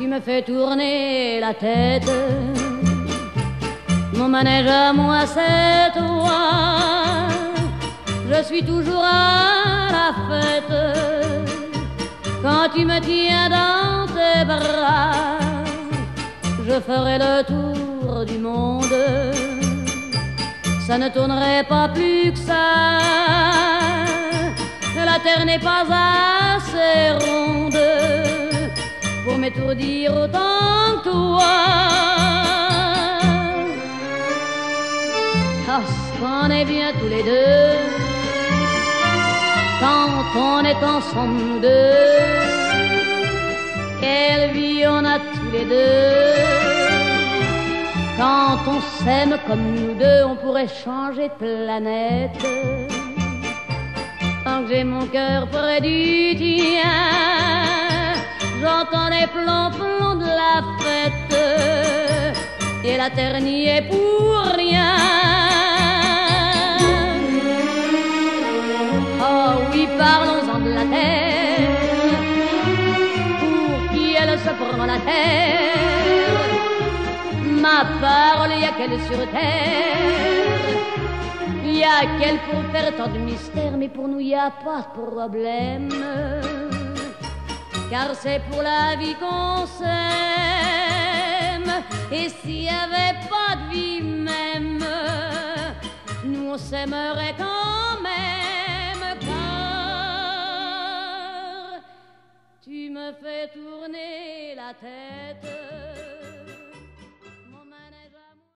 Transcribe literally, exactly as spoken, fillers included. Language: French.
Tu me fais tourner la tête. Mon manège à moi, c'est toi. Je suis toujours à la fête quand tu me tiens dans tes bras. Je ferai le tour du monde. Ça ne tournerait pas plus que ça. La terre n'est pas assez ronde pour m'étourdir autant que toi. Parce qu'on est bien tous les deux quand on est ensemble nous deux. Quelle vie on a tous les deux. Quand on s'aime comme nous deux, on pourrait changer de planète. Tant que j'ai mon cœur près du tien, j'entends les plombs-plombs de la fête, et la terre n'y est pour rien. Oh oui, parlons-en de la terre, pour qui elle se prend la terre. Ma parole, y a qu'elle sur terre, y a qu'elle pour faire tant de mystères, mais pour nous y a pas de problème, car c'est pour la vie qu'on s'aime. Et s'il y avait pas de vie même, nous on s'aimerait quand même, car tu me fais tourner la tête.